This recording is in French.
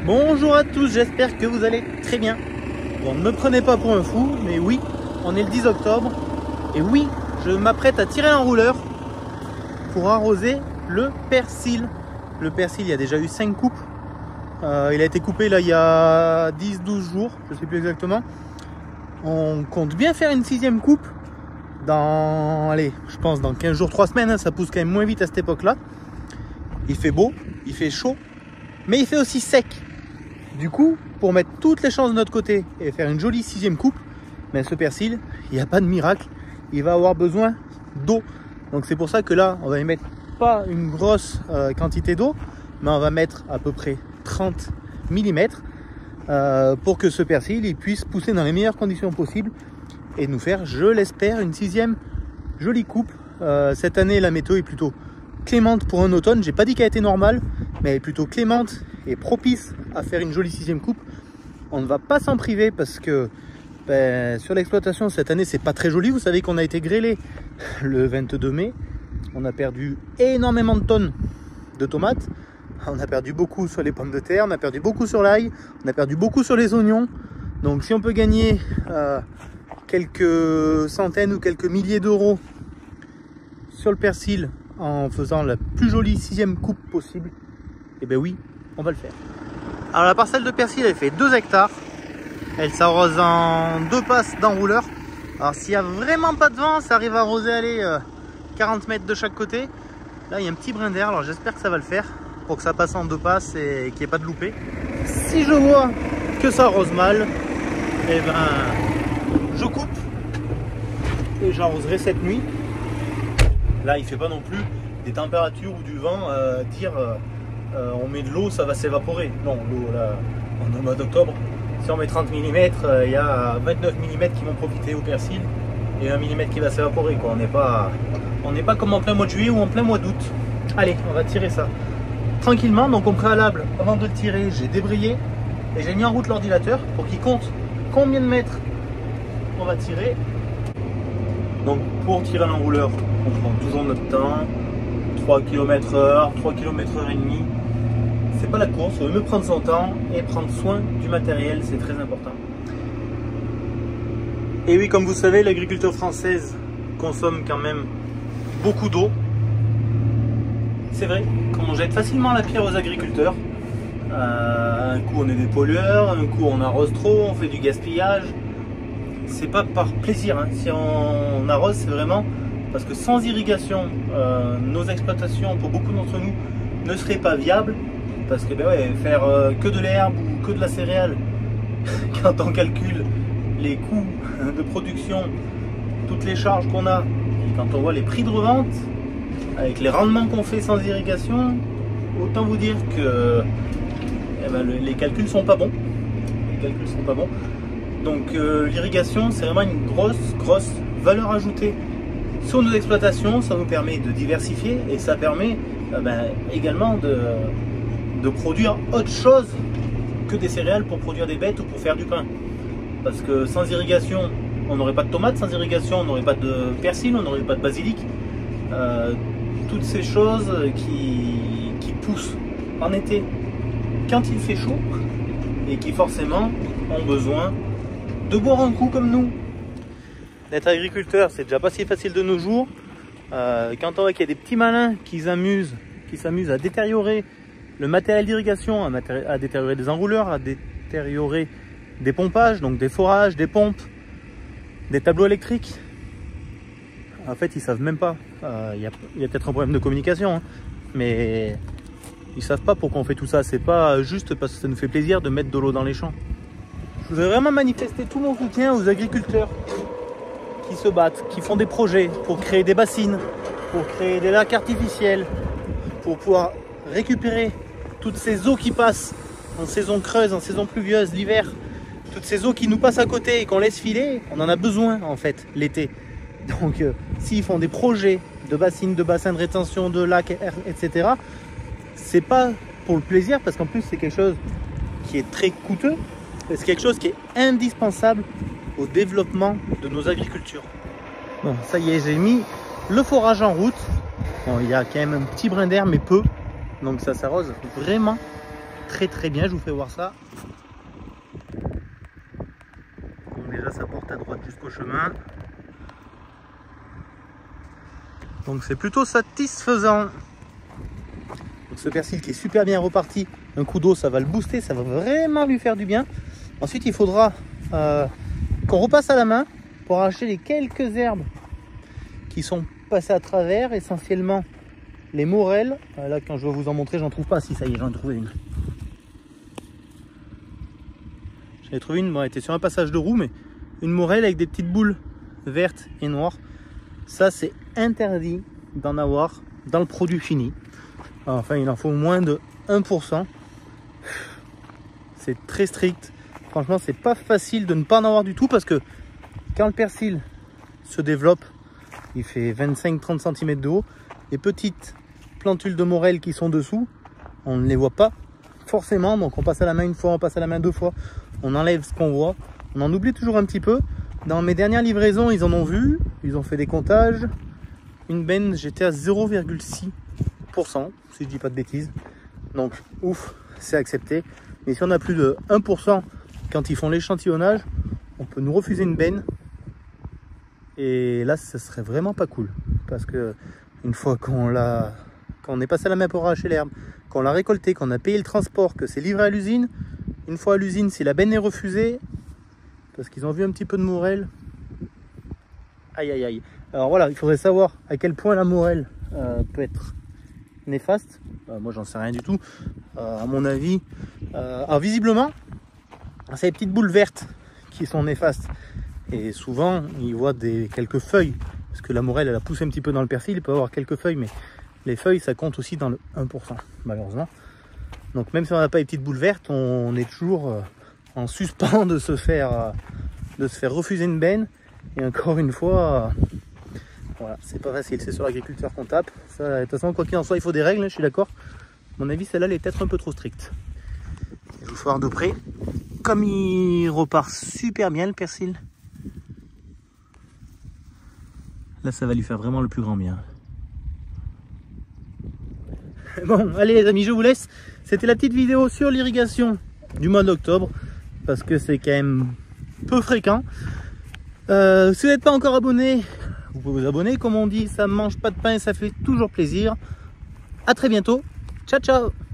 Bonjour à tous, j'espère que vous allez très bien. Bon, ne me prenez pas pour un fou, mais oui, on est le 10 octobre. Et oui, je m'apprête à tirer un rouleur pour arroser le persil. Le persil, il y a déjà eu 5 coupes. Il a été coupé là il y a 10-12 jours, je ne sais plus exactement. On compte bien faire une 6e coupe dans, allez, je pense dans 15 jours, 3 semaines. Hein, ça pousse quand même moins vite à cette époque-là. Il fait beau, il fait chaud, mais il fait aussi sec. Du coup, pour mettre toutes les chances de notre côté et faire une jolie 6e coupe, mais ce persil, il n'y a pas de miracle, il va avoir besoin d'eau. Donc c'est pour ça que là, on va y mettre pas une grosse quantité d'eau, mais on va mettre à peu près 30 mm pour que ce persil il puisse pousser dans les meilleures conditions possibles et nous faire, je l'espère, une 6e jolie coupe. Cette année, la météo est plutôt clémente pour un automne. J'ai pas dit qu'elle était normale, mais elle est plutôt clémente et propice à faire une jolie 6e coupe. On ne va pas s'en priver parce que sur l'exploitation cette année c'est pas très joli. Vous savez qu'on a été grêlé le 22 mai. On a perdu énormément de tonnes de tomates. On a perdu beaucoup sur les pommes de terre, on a perdu beaucoup sur l'ail, on a perdu beaucoup sur les oignons. Donc si on peut gagner quelques centaines ou quelques milliers d'euros sur le persil en faisant la plus jolie 6e coupe possible, et ben oui, on va le faire. Alors la parcelle de persil elle fait 2 hectares. Elle s'arrose en 2 passes d'enrouleur. Alors s'il n'y a vraiment pas de vent, ça arrive à arroser aller 40 mètres de chaque côté. Là il y a un petit brin d'air, alors j'espère que ça va le faire pour que ça passe en 2 passes et qu'il n'y ait pas de loupé. Si je vois que ça arrose mal, et ben je coupe et j'arroserai cette nuit. Là il fait pas non plus des températures ou du vent dire on met de l'eau, ça va s'évaporer. Non, l'eau là, on est au mois d'octobre. Si on met 30 mm, il y a 29 mm qui vont profiter au persil et 1 mm qui va s'évaporer. On n'est pas comme en plein mois de juillet ou en plein mois d'août. Allez, on va tirer ça tranquillement. Donc au préalable, avant de le tirer, j'ai débrayé et j'ai mis en route l'ordinateur pour qu'il compte combien de mètres on va tirer. Donc pour tirer l'enrouleur, on prend toujours notre temps. 3 km/h, 3 km/h et demi. C'est pas la course, on veut mieux prendre son temps et prendre soin du matériel, c'est très important. Et oui, comme vous savez, l'agriculture française consomme quand même beaucoup d'eau. C'est vrai qu'on jette facilement la pierre aux agriculteurs. Un coup on est des pollueurs, un coup on arrose trop, on fait du gaspillage. C'est pas par plaisir, hein. Si on arrose, c'est vraiment parce que sans irrigation, nos exploitations, pour beaucoup d'entre nous, ne seraient pas viables. Parce que faire que de l'herbe ou que de la céréale, quand on calcule les coûts de production, toutes les charges qu'on a, et quand on voit les prix de revente, avec les rendements qu'on fait sans irrigation, autant vous dire que les calculs sont pas bons. Les calculs sont pas bons. Donc l'irrigation, c'est vraiment une grosse valeur ajoutée sur nos exploitations. Ça nous permet de diversifier et ça permet également de produire autre chose que des céréales pour produire des bêtes ou pour faire du pain. Parce que sans irrigation, on n'aurait pas de tomates, sans irrigation, on n'aurait pas de persil, on n'aurait pas de basilic. Toutes ces choses qui poussent en été quand il fait chaud et qui forcément ont besoin de boire un coup comme nous. D'être agriculteur, c'est déjà pas si facile de nos jours. Quand on voit qu'il y a des petits malins qui s'amusent à détériorer le matériel d'irrigation, à détériorer des enrouleurs, à détériorer des pompages, donc des forages, des pompes, des tableaux électriques. En fait, ils savent même pas. Il y a peut-être un problème de communication, hein, mais ils savent pas pourquoi on fait tout ça. C'est pas juste parce que ça nous fait plaisir de mettre de l'eau dans les champs. Je voudrais vraiment manifester tout mon soutien aux agriculteurs qui se battent, qui font des projets pour créer des bassines, pour créer des lacs artificiels, pour pouvoir récupérer toutes ces eaux qui passent en saison creuse, en saison pluvieuse, l'hiver, toutes ces eaux qui nous passent à côté et qu'on laisse filer, on en a besoin en fait l'été. Donc s'ils font des projets de bassines, de bassins de rétention, de lacs, etc., c'est pas pour le plaisir, parce qu'en plus c'est quelque chose qui est très coûteux, c'est quelque chose qui est indispensable au développement de nos agricultures. Bon, ça y est, j'ai mis le forage en route. Bon, il y a quand même un petit brin d'air, mais peu. Donc ça s'arrose vraiment très bien, je vous fais voir ça. Donc déjà ça porte à droite jusqu'au chemin. Donc c'est plutôt satisfaisant. Donc ce persil qui est super bien reparti, un coup d'eau ça va le booster, ça va vraiment lui faire du bien. Ensuite il faudra qu'on repasse à la main pour arracher les quelques herbes qui sont passées à travers, essentiellement les morels. Là quand je vais vous en montrer, j'en trouve pas. Si, ça y est, j'en ai trouvé une. J'en ai trouvé une, bon, elle était sur un passage de roue, mais une morelle avec des petites boules vertes et noires. Ça c'est interdit d'en avoir dans le produit fini. Enfin il en faut moins de 1%. C'est très strict. Franchement c'est pas facile de ne pas en avoir du tout, parce que quand le persil se développe, il fait 25-30 cm de haut. Les petites plantules de morel qui sont dessous, on ne les voit pas forcément, donc on passe à la main une fois, on passe à la main deux fois, on enlève ce qu'on voit, on en oublie toujours un petit peu. Dans mes dernières livraisons, ils en ont vu, ils ont fait des comptages. Une benne, j'étais à 0,6%, si je dis pas de bêtises. Donc ouf, c'est accepté. Mais si on a plus de 1% quand ils font l'échantillonnage, on peut nous refuser une benne. Et là, ce serait vraiment pas cool, parce que une fois qu'on est passé à la main pour arracher l'herbe, qu'on l'a récolté, qu'on a payé le transport, que c'est livré à l'usine, une fois à l'usine, si la benne est refusée, parce qu'ils ont vu un petit peu de morel, aïe aïe aïe. Alors voilà, il faudrait savoir à quel point la morel peut être néfaste. Moi, j'en sais rien du tout. À mon avis, alors visiblement, c'est les petites boules vertes qui sont néfastes. Et souvent, ils voient quelques feuilles, parce que la morelle, elle a poussé un petit peu dans le persil, il peut y avoir quelques feuilles, mais les feuilles, ça compte aussi dans le 1%, malheureusement. Donc même si on n'a pas les petites boules vertes, on est toujours en suspens de se faire refuser une benne. Et encore une fois, voilà, c'est pas facile, c'est sur l'agriculteur qu'on tape. Ça, de toute façon, quoi qu'il en soit, il faut des règles, je suis d'accord. À mon avis, celle-là, elle est peut-être un peu trop stricte. Je vais vous faire de près. Comme il repart super bien le persil. Là, ça va lui faire vraiment le plus grand bien. Bon, allez les amis, je vous laisse. C'était la petite vidéo sur l'irrigation du mois d'octobre, parce que c'est quand même peu fréquent. Si vous n'êtes pas encore abonné, vous pouvez vous abonner. Comme on dit, ça ne mange pas de pain et ça fait toujours plaisir. À très bientôt. Ciao, ciao.